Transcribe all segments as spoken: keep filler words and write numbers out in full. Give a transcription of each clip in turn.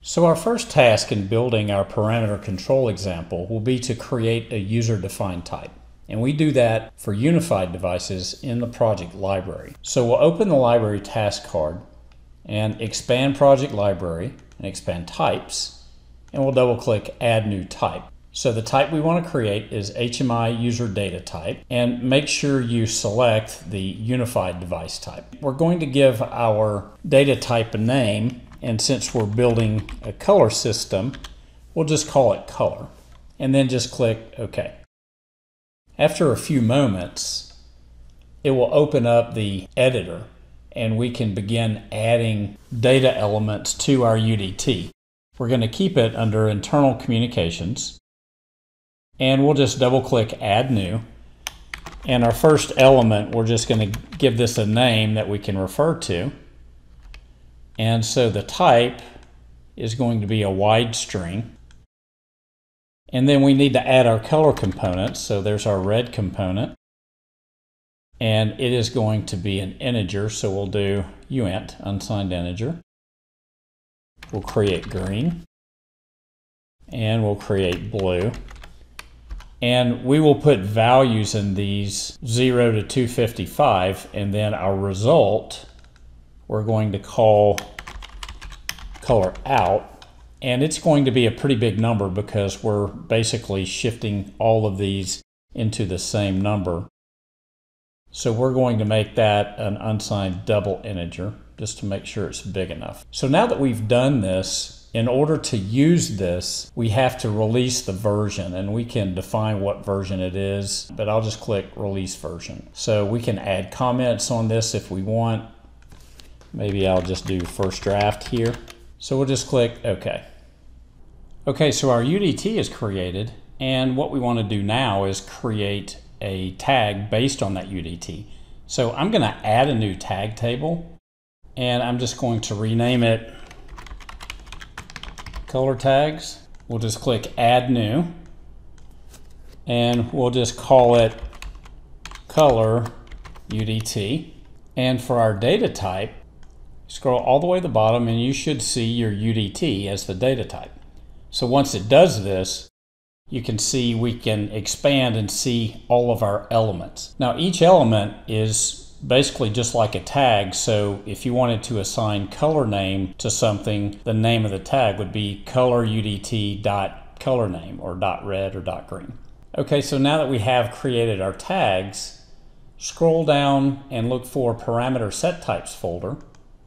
So our first task in building our parameter control example will be to create a user-defined type. And we do that for unified devices in the project library. So we'll open the library task card and expand project library and expand types, and we'll double click add new type. So the type we want to create is H M I user data type, and make sure you select the unified device type. We're going to give our data type a name, and since we're building a color system, we'll just call it color, and then just click OK. After a few moments, it will open up the editor, and we can begin adding data elements to our U D T. We're going to keep it under internal communications, and we'll just double click add new. And our first element, we're just going to give this a name that we can refer to. And so the type is going to be a wide string. And then we need to add our color components. So there's our red component. And it is going to be an integer. So we'll do uint, unsigned integer. We'll create green. And we'll create blue. And we will put values in these zero to two fifty-five, and then our result we're going to call color out, and it's going to be a pretty big number because we're basically shifting all of these into the same number. So we're going to make that an unsigned double integer just to make sure it's big enough. So now that we've done this, in order to use this, we have to release the version, and we can define what version it is, but I'll just click release version. So we can add comments on this if we want. Maybe I'll just do first draft here. So we'll just click OK. Okay, so our U D T is created, and what we want to do now is create a tag based on that U D T. So I'm going to add a new tag table, and I'm just going to rename it color tags. We'll just click add new, and we'll just call it color U D T. And for our data type, scroll all the way to the bottom and you should see your U D T as the data type. So once it does this, you can see we can expand and see all of our elements. Now each element is basically just like a tag, so if you wanted to assign color name to something, the name of the tag would be color U D T dot color name, or dot red or dot green. Okay, so now that we have created our tags, scroll down and look for parameter set types folder,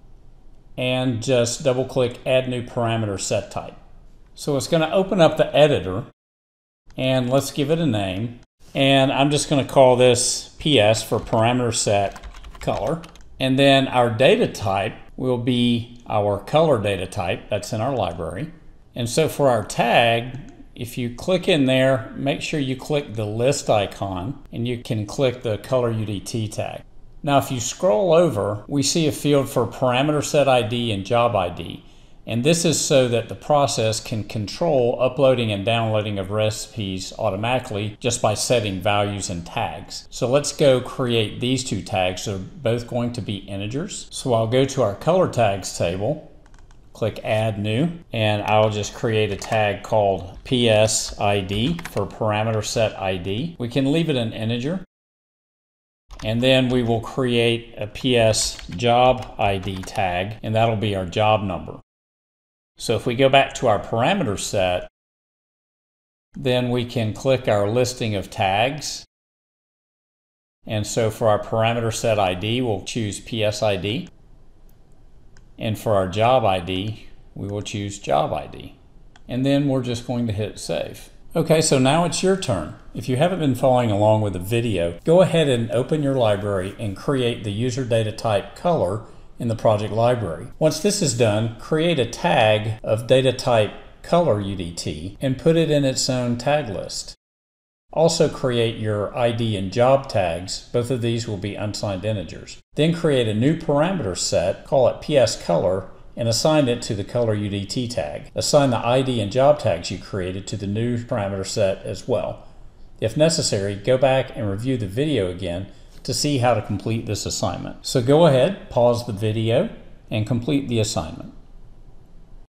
and just double click add new parameter set type. So it's going to open up the editor, and let's give it a name, and I'm just going to call this P S for parameter set color. And then our data type will be our color data type that's in our library. And so for our tag, if you click in there, make sure you click the list icon, and you can click the color U D T tag. Now if you scroll over, we see a field for parameter set I D and job I D. And this is so that the process can control uploading and downloading of recipes automatically just by setting values and tags. So let's go create these two tags. They're both going to be integers. So I'll go to our color tags table, click add new, and I'll just create a tag called P S I D for parameter set I D. We can leave it an integer. And then we will create a P S job I D tag, and that'll be our job number. So if we go back to our parameter set, then we can click our listing of tags. And so for our parameter set I D, we'll choose P S I D. And for our job I D, we will choose job I D. And then we're just going to hit save. Okay, so now it's your turn. If you haven't been following along with the video, go ahead and open your library and create the user data type color in the project library. Once this is done, create a tag of data type color U D T and put it in its own tag list. Also create your I D and job tags. Both of these will be unsigned integers. Then create a new parameter set, call it P S color, and assign it to the color U D T tag. Assign the I D and job tags you created to the new parameter set as well. If necessary, go back and review the video again to see how to complete this assignment. So go ahead, pause the video, and complete the assignment.